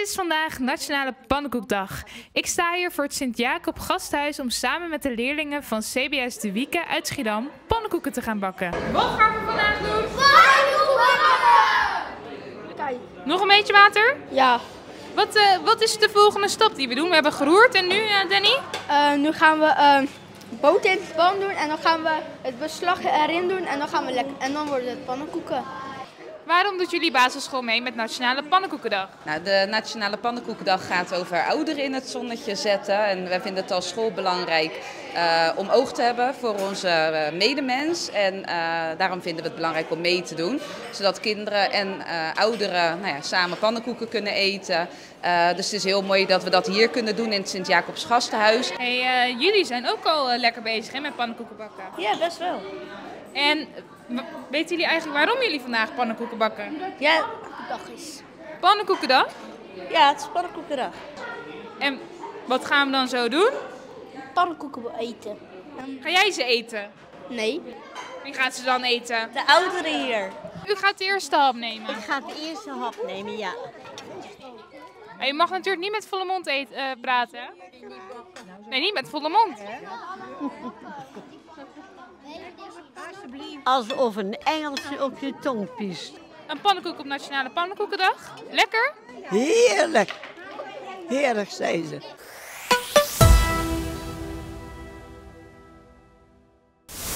is vandaag Nationale Pannenkoekdag. Ik sta hier voor het Sint-Jacob Gasthuis om samen met de leerlingen van CBS De Wieke uit Schiedam pannenkoeken te gaan bakken. Wat gaan we vandaag doen? Pannenkoeken bakken! Kijk. Nog een beetje water? Ja. Wat is de volgende stap die we doen? We hebben geroerd en nu, Danny? Nu gaan we boter in de pan doen en dan gaan we het beslag erin doen en dan gaan we lekker. En dan worden het pannenkoeken. Waarom doet jullie basisschool mee met Nationale Pannenkoekendag? Nou, de Nationale Pannenkoekendag gaat over ouderen in het zonnetje zetten. En wij vinden het als school belangrijk om oog te hebben voor onze medemens. En daarom vinden we het belangrijk om mee te doen. Zodat kinderen en ouderen samen pannenkoeken kunnen eten. Dus het is heel mooi dat we dat hier kunnen doen in het Sint-Jacobs Gasthuis. Hey, jullie zijn ook al lekker bezig hè, met pannenkoeken bakken. Ja, best wel. En weten jullie eigenlijk waarom jullie vandaag pannenkoeken bakken? Ja, Dag is. Pannenkoekendag? ja, het is pannenkoekendag. En wat gaan we dan zo doen? Pannenkoeken eten. Ga jij ze eten? Nee. Wie gaat ze dan eten? De ouderen hier. U gaat de eerste hap nemen. Ik ga de eerste hap nemen, ja. En je mag natuurlijk niet met volle mond praten. Hè? Nee, niet met volle mond. Alsof een Engelse op je tong piest. Een pannenkoek op Nationale Pannenkoekendag. Lekker? Heerlijk. Heerlijk, zei ze.